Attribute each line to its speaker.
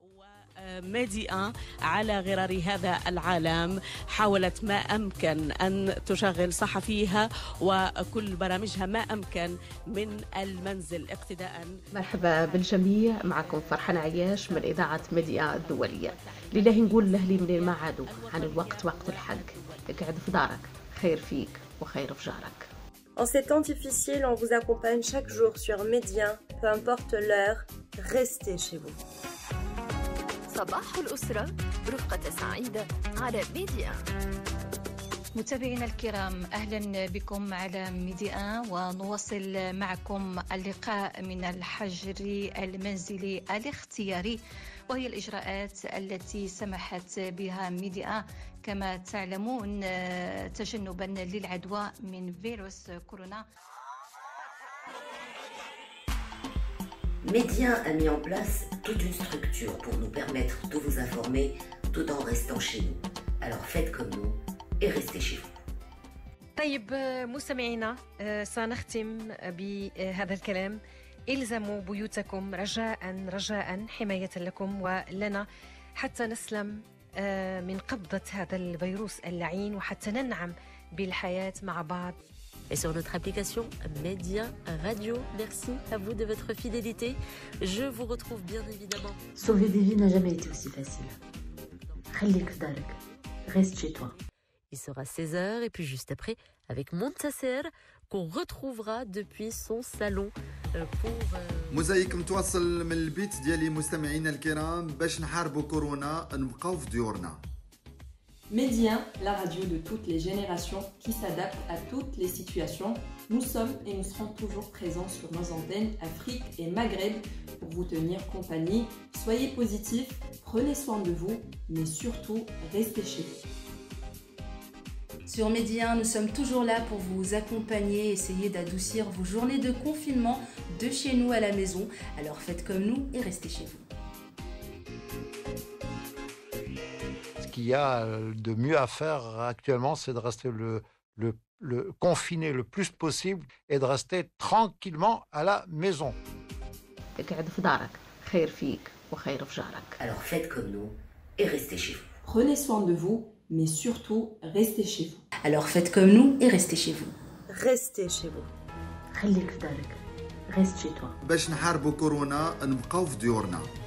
Speaker 1: وميديا على غرار هذا العالم حاولت ما أمكن أن تشغل صحفيها وكل برامجها ما أمكن من المنزل اقتداء.
Speaker 2: مرحبا بالجميع، معكم فرحان عياش من إذاعة ميديا الدولية. لله نقول لأهلي منين ما عادوا عن الوقت وقت الحق، اقعد في دارك، خير فيك وخير في جارك.
Speaker 3: En ces temps difficiles, on vous accompagne chaque jour sur Média, peu importe l'heure, restez chez vous.
Speaker 4: صباح الأسرة برفقة سعيدة على ميديا.
Speaker 5: متابعينا الكرام، أهلا بكم على ميديا، ونواصل معكم اللقاء من الحجر المنزلي الاختياري، وهي الإجراءات التي سمحت بها ميديا كما تعلمون تجنبا للعدوى من فيروس كورونا.
Speaker 6: Média a mis en place toute une structure pour nous permettre de vous informer tout en restant chez nous. Alors faites comme nous et restez chez vous.
Speaker 7: طيب مستمعينا، سنختم بهذا الكلام. الزموا بيوتكم رجاء حماية لكم ولنا حتى نسلم من قبضة هذا الفيروس اللعين وحتى ننعم بالحياة مع بعض.
Speaker 8: Et sur notre application Média Radio. Merci à vous de votre fidélité. Je vous retrouve bien évidemment.
Speaker 2: Sauver des vies n'a jamais été aussi facile. خليك في دارك. Reste chez toi.
Speaker 8: Il sera 16h et puis juste après avec Montasser qu'on retrouvera depuis son salon pour
Speaker 9: موزايك متواصل من البيت ديالي. مستمعينا الكرام، باش نحاربوا كورونا نبقاو في ديورنا.
Speaker 10: Média, la radio de toutes les générations qui s'adapte à toutes les situations. Nous sommes et nous serons toujours présents sur nos antennes Afrique et Maghreb pour vous tenir compagnie. Soyez positifs, prenez soin de vous, mais surtout restez chez vous.
Speaker 11: Sur Média, nous sommes toujours là pour vous accompagner, essayer d'adoucir vos journées de confinement de chez nous à la maison. Alors faites comme nous et restez chez vous.
Speaker 12: Ce qu'il y a de mieux à faire actuellement, c'est de rester le confiné le plus possible et de rester tranquillement à la maison.
Speaker 2: اقعد في دارك، خير فيك وخير في جارك.
Speaker 6: Alors faites comme nous et restez chez vous.
Speaker 10: Prenez soin de vous, mais surtout restez chez vous.
Speaker 11: Alors faites comme nous et restez chez vous.
Speaker 3: Restez chez vous.
Speaker 2: خليك في دارك. Reste chez toi.
Speaker 9: باش نحاربوا كورونا نبقاو في ديورنا.